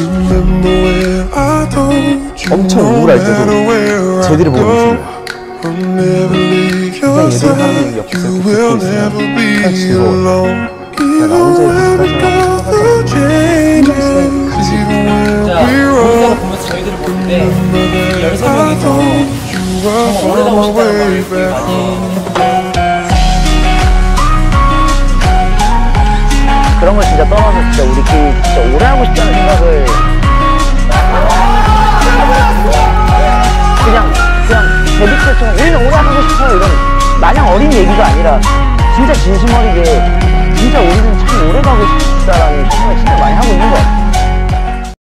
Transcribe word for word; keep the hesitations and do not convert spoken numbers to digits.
엄청 우울할 때도 쟤들이 보고 웃는 거야. 그냥 얘들이 하는 옆에서 이렇게 듣고 있으면 그냥 즐거워. 그냥 나 혼자 이렇게 진짜 우리가 보면서 저희들을 보는데 열세 명이서 정말 오래 가고 싶다는 말을 되게 많이 그런 걸 진짜 떠나서 진짜 우리끼리 진짜 오래 하고 싶다는 생각을 그냥 그냥 데뷔 때처럼 우리는 오래 하고 싶어요 이런 마냥 어린 얘기가 아니라 진짜 진심 어리게 진짜 우리는 참 오래 가고 싶다라는 생각을 진짜 많이 하고 있는 것 같아요.